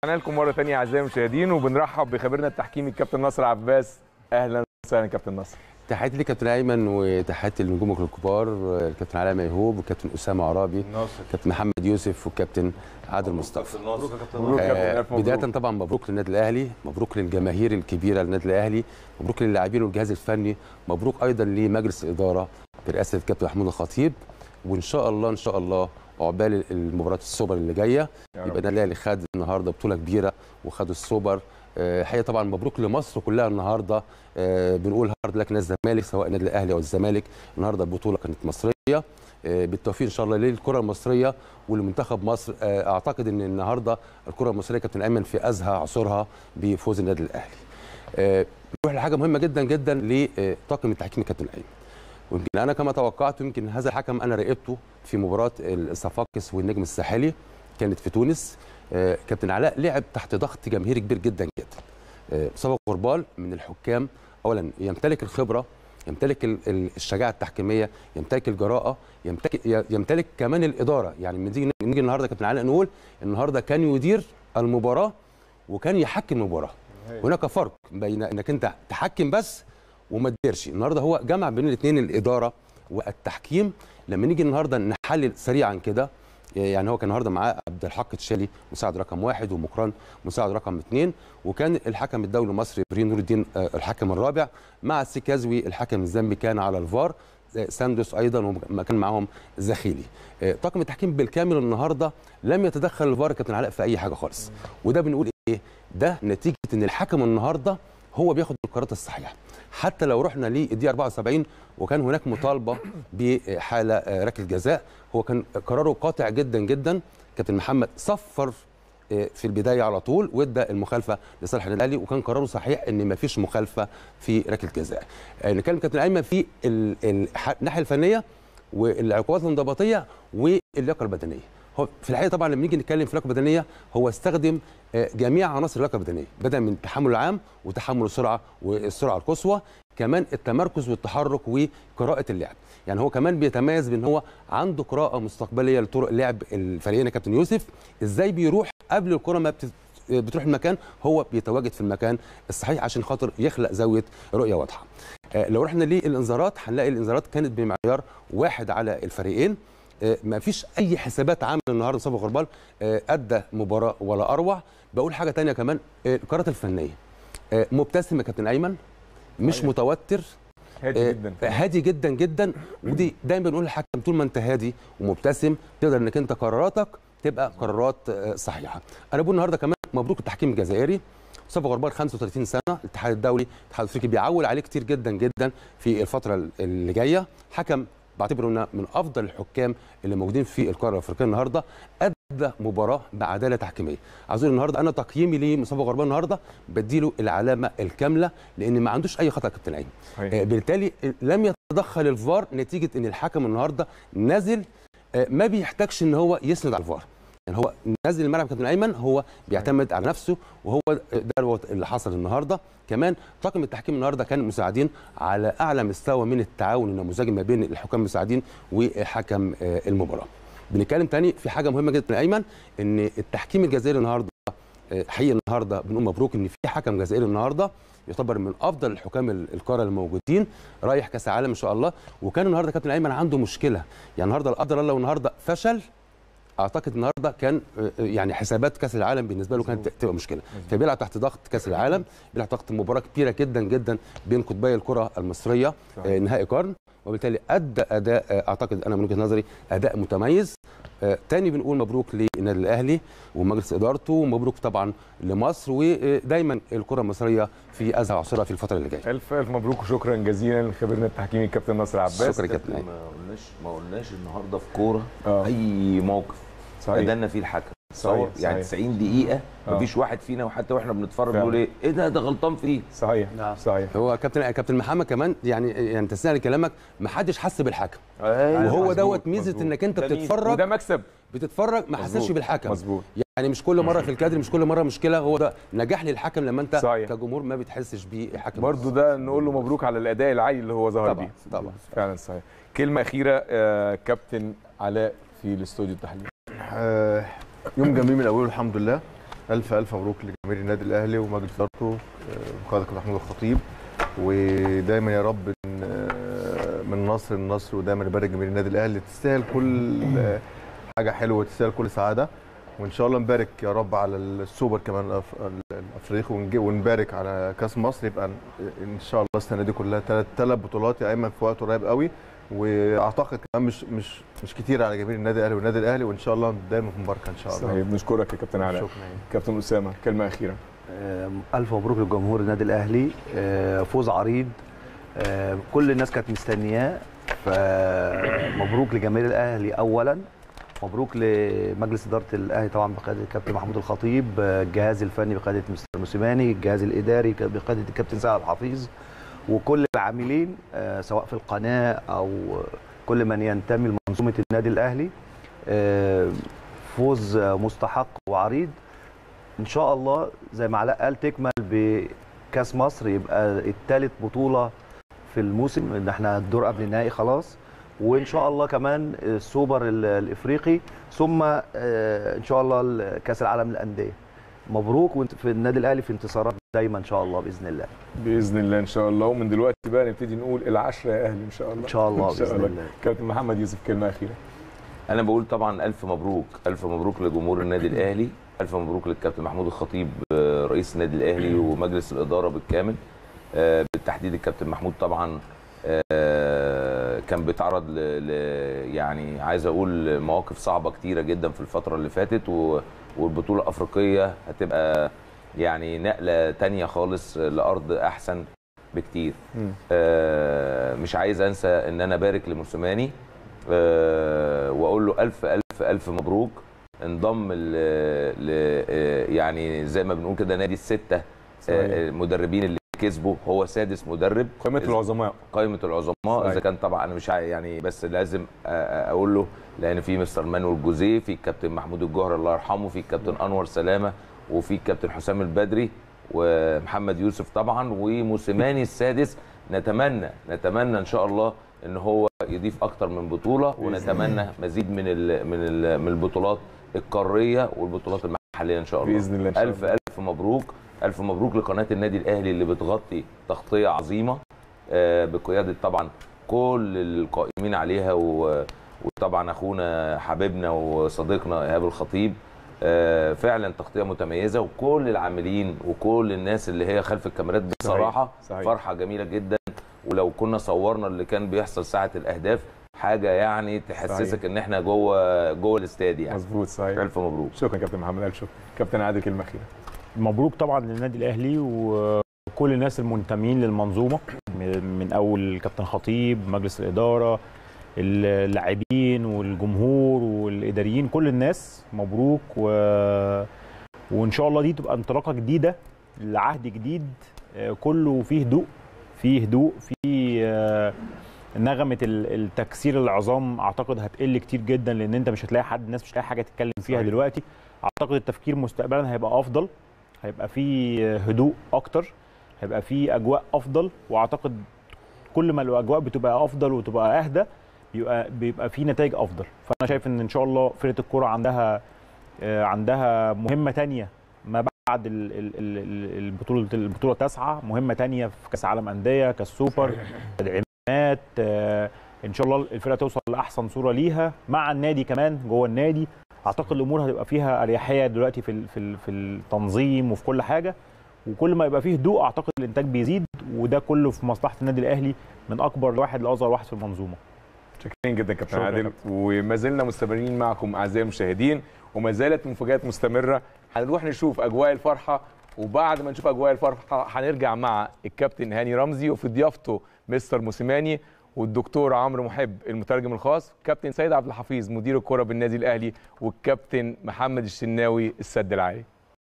رجعنا لكم مره ثانيه اعزائي المشاهدين، وبنرحب بخبيرنا التحكيمي الكابتن ناصر عباس. اهلا وسهلا كابتن ناصر. تحياتي لكابتن ايمن وتحياتي للنجوم الكبار الكابتن علاء ميهوب والكابتن اسامه عرابي والكابتن محمد يوسف والكابتن عادل مصطفى. مبروك يا كابتن. بدايه طبعا مبروك للنادي الاهلي، مبروك للجماهير الكبيره للنادي الاهلي، مبروك للاعبين والجهاز الفني، مبروك ايضا لمجلس الاداره برئاسه الكابتن محمود الخطيب. وان شاء الله ان شاء الله عقبال المباراه السوبر اللي جايه يبقى النادي الاهلي خد النهارده بطوله كبيره وخد السوبر. حقيقه طبعا مبروك لمصر كلها النهارده. بنقول هارد لك نادي الزمالك سواء النادي الاهلي او الزمالك، النهارده البطوله كانت مصريه. بالتوفيق ان شاء الله للكره المصريه ولمنتخب مصر. اعتقد ان النهارده الكره المصريه كابتن ايمن في ازهى عصورها بفوز النادي الاهلي. نروح لحاجه مهمه جدا جدا لطاقم التحكيم كابتن ايمن. ويمكن انا كما توقعت يمكن هذا الحكم انا راقبته في مباراه الصفاقس والنجم الساحلي كانت في تونس. كابتن علاء لعب تحت ضغط جماهيري كبير جدا جدا. مصطفى غربال من الحكام اولا يمتلك الخبره، يمتلك الشجاعه التحكيميه، يمتلك الجراءه، يمتلك كمان الاداره. يعني نيجي النهارده كابتن علاء نقول النهارده كان يدير المباراه وكان يحكم المباراه. هناك فرق بين انك انت تحكم بس وما تديرش. النهارده هو جمع بين الاثنين، الاداره والتحكيم. لما نيجي النهارده نحلل سريعا كده، يعني هو كان النهارده معاه عبد الحق تشالي مساعد رقم 1 ومكران مساعد رقم 2، وكان الحكم الدولي المصري برين نور الدين الحكم الرابع، مع السكازوي الحكم الزامبي كان على الفار، ساندوس ايضا وما كان معاهم زخيلي. طاقم التحكيم بالكامل النهارده لم يتدخل الفار كابتن علاء في اي حاجه خالص. وده بنقول ايه؟ ده نتيجه ان الحكم النهارده هو بياخد القرارات الصحيحه. حتى لو رحنا للدقيقه 74 وكان هناك مطالبه بحاله ركله جزاء، هو كان قراره قاطع جدا جدا. كابتن محمد صفر في البدايه على طول وادى المخالفه لصالح النادي الاهلي، وكان قراره صحيح ان ما فيش مخالفه في ركله جزاء. نتكلم كابتن ايمن في الناحيه الفنيه والعقوبات الانضباطيه واللياقه البدنيه. هو في الحقيقه طبعا لما نيجي نتكلم في اللياقه البدنيه هو استخدم جميع عناصر اللياقه البدنيه، بدا من التحمل العام وتحمل السرعه والسرعه القصوى، كمان التمركز والتحرك وقراءه اللعب. يعني هو كمان بيتميز بان هو عنده قراءه مستقبليه لطرق لعب الفريقين. كابتن يوسف ازاي بيروح قبل الكره ما بتروح المكان، هو بيتواجد في المكان الصحيح عشان خاطر يخلق زاويه رؤيه واضحه. لو رحنا للانذارات هنلاقي الانذارات كانت بمعيار واحد على الفريقين. ما فيش اي حسابات عامله النهارده. مصطفى غربال ادى مباراه ولا اروع. بقول حاجه ثانيه كمان، القرارات الفنيه مبتسم يا كابتن ايمن، مش متوتر، هادي جدا هادي جدا جدا. ودي دايما بنقول للحكم طول ما انت هادي ومبتسم تقدر انك انت قراراتك تبقى قرارات صحيحه. انا بقول النهارده كمان مبروك التحكيم الجزائري. مصطفى غربال 35 سنه، الاتحاد الدولي الاتحاد الافريقي بيعول عليه كتير جدا جدا في الفتره اللي جايه. حكم بعتبره انه من افضل الحكام اللي موجودين في القاره الافريقيه. النهارده ادى مباراه بعداله تحكيميه. عايز النهارده انا تقييمي لمصطفى غربال النهارده بديله العلامه الكامله لان ما عندوش اي خطا كابتن عين. بالتالي لم يتدخل الفار نتيجه ان الحكم النهارده نازل ما بيحتاجش ان هو يسند على الفار. يعني هو نازل الملعب كابتن ايمن هو بيعتمد على نفسه، وهو ده اللي حصل النهارده. كمان طاقم التحكيم النهارده كان مساعدين على اعلى مستوى من التعاون النموذجي ما بين الحكام المساعدين وحكم المباراه. بنتكلم تاني في حاجه مهمه جدا كابتن ايمن، ان التحكيم الجزائري النهارده حقيقي النهارده بنقول مبروك ان في حكم جزائري النهارده يعتبر من افضل الحكام القاره الموجودين، رايح كاس العالم ان شاء الله. وكان النهارده كابتن ايمن عنده مشكله، يعني النهارده لا قدر الله النهارده فشل. اعتقد النهارده كان يعني حسابات كاس العالم بالنسبه له كانت تبقى مشكله، فبيلعب تحت ضغط كاس العالم، بيلعب تحت مباراه كبيره جدا جدا بين قطبي الكره المصريه نهائي قرن، وبالتالي ادى اداء اعتقد انا من وجهه نظري اداء متميز. تاني بنقول مبروك للنادي الاهلي ومجلس ادارته، ومبروك طبعا لمصر، ودايما الكره المصريه في ازهى عصرها في الفتره اللي جايه. الف مبروك وشكرا جزيلا لخبيرنا التحكيمي الكابتن ناصر عباس. شكرا كابتن. ما قلناش النهارده في كوره اي موقف ادانا فيه الحكم صحيح. يعني 90 دقيقه مفيش واحد فينا وحتى واحنا بنتفرج نقول ايه ده غلطان فيه. صحيح صحيح. هو كابتن محمد كمان يعني تسمع لكلامك ما حدش حس بالحكم. وهو دوت ميزه انك انت بتتفرج وده مكسب، بتتفرج ما حسش بالحكم. مظبوط. يعني مش كل مره في الكادر، مش كل مره مشكله. هو ده نجاح للحكم لما انت صحيح. كجمهور ما بتحسش بالحكم. برضه ده نقول له مبروك على الاداء العالي اللي هو ظهر بيه. طبعا فعلا صحيح. كلمه اخيره كابتن علاء في الاستوديو التحليلي. يوم جميل من اوله الحمد لله. الف الف مبروك لجماهير النادي الاهلي ومجلس ادارته بقياده كابتن محمود الخطيب، ودايما يا رب من نصر لنصر، ودايما نبارك جماهير النادي الاهلي، تستاهل كل حاجه حلوه وتستاهل كل سعاده، وان شاء الله نبارك يا رب على السوبر كمان الافريقي، ونبارك على كاس مصر، يبقى ان شاء الله السنه دي كلها ثلاث بطولات يا ايمن في وقت قريب قوي، واعتقد كمان مش كتير على جماهير النادي الاهلي والنادي الاهلي، وان شاء الله دايما في مباركه ان شاء الله. صحيح، بنشكرك يا كابتن علاء. شكرا. كابتن اسامه كلمه اخيره. الف مبروك لجمهور النادي الاهلي، فوز عريض كل الناس كانت مستنياه، فمبروك لجماهير الاهلي اولا، مبروك لمجلس اداره الاهلي طبعا بقياده الكابتن محمود الخطيب، الجهاز الفني بقياده مستر موسيماني، الجهاز الاداري بقياده الكابتن سعد الحفيظ، وكل العاملين سواء في القناه او كل من ينتمي لمنظومه النادي الاهلي. فوز مستحق وعريض، ان شاء الله زي ما علاء قال تكمل بكاس مصر، يبقى الثالث بطوله في الموسم، ان احنا الدور قبل النهائي خلاص، وان شاء الله كمان السوبر الافريقي، ثم ان شاء الله كاس العالم للانديه. مبروك، وانت في النادي الاهلي في انتصارات دايما ان شاء الله باذن الله. باذن الله ان شاء الله، ومن دلوقتي بقى نبتدي نقول العشره يا اهلي ان شاء الله. ان شاء الله باذن الله. كابتن محمد يوسف كلمه اخيره. انا بقول طبعا الف مبروك، الف مبروك لجمهور النادي الاهلي، الف مبروك للكابتن محمود الخطيب رئيس النادي الاهلي ومجلس الاداره بالكامل، بالتحديد الكابتن محمود طبعا كان بيتعرض يعني عايز اقول مواقف صعبه كتيره جدا في الفتره اللي فاتت، والبطوله الافريقيه هتبقى يعني نقله تانية خالص لارض احسن بكتير. مش عايز انسى ان انا ابارك لموسيماني واقول له الف الف الف مبروك، انضم يعني زي ما بنقول كده نادي السته المدربين اللي كسبوا، هو سادس مدرب قائمه العظماء. قائمه العظماء اذا كان طبعا انا مش يعني، بس لازم اقول له لان في مستر مانويل جوزيه، في الكابتن محمود الجوهر الله يرحمه، في الكابتن انور سلامه، وفي الكابتن حسام البدري ومحمد يوسف طبعا، وموسيماني السادس. نتمنى ان شاء الله ان هو يضيف اكتر من بطوله، ونتمنى مزيد من البطولات القاريه والبطولات المحليه ان شاء الله باذن الله. الف الف مبروك، الف مبروك لقناه النادي الاهلي اللي بتغطي تغطيه عظيمه بقياده طبعا كل القائمين عليها، وطبعا اخونا حبيبنا وصديقنا ايهاب الخطيب، فعلا تغطيه متميزه، وكل العاملين وكل الناس اللي هي خلف الكاميرات بصراحه صحيح. فرحه جميله جدا، ولو كنا صورنا اللي كان بيحصل ساعه الاهداف حاجه يعني تحسسك صحيح. ان احنا جوه الاستاد يعني. مظبوط صحيح. الف مبروك. شكرا كابتن محمد، الف شكر. كابتن عادل كلمه اخيره. مبروك طبعا للنادي الاهلي وكل الناس المنتمين للمنظومه، من اول كابتن خطيب، مجلس الاداره، اللاعبين والجمهور والاداريين، كل الناس مبروك، وان شاء الله دي تبقى انطلاقه جديده لعهد جديد كله فيه هدوء، فيه نغمه التكسير العظام اعتقد هتقل كتير جدا، لان انت مش هتلاقي الناس مش هتلاقي حاجه تتكلم فيها صحيح. دلوقتي اعتقد التفكير مستقبلا هيبقى افضل، هيبقى فيه هدوء اكتر، هيبقى فيه اجواء افضل، واعتقد كل ما الاجواء بتبقى افضل وتبقى اهدى بيبقى في نتائج افضل. فانا شايف ان شاء الله فرقه الكوره عندها مهمه ثانيه ما بعد البطوله تسعى، مهمه ثانيه في كاس عالم انديه، كاس سوبر، تدعيمات، ان شاء الله الفرقه توصل لاحسن صوره ليها مع النادي كمان جوه النادي. اعتقد الامور هتبقى فيها اريحيه دلوقتي في التنظيم وفي كل حاجه، وكل ما يبقى فيه هدوء اعتقد الانتاج بيزيد، وده كله في مصلحه النادي الاهلي من اكبر واحد لاصغر واحد في المنظومه. شكرا جدا كابتن عادل، وما زلنا مستمرين معكم اعزائي المشاهدين، وما زالت مفاجآت مستمره. هنروح نشوف اجواء الفرحه، وبعد ما نشوف اجواء الفرحه هنرجع مع الكابتن هاني رمزي وفي ضيافته مستر موسيماني، والدكتور عمرو محب المترجم الخاص، كابتن سيد عبد الحفيظ مدير الكره بالنادي الاهلي، والكابتن محمد الشناوي السد العالي.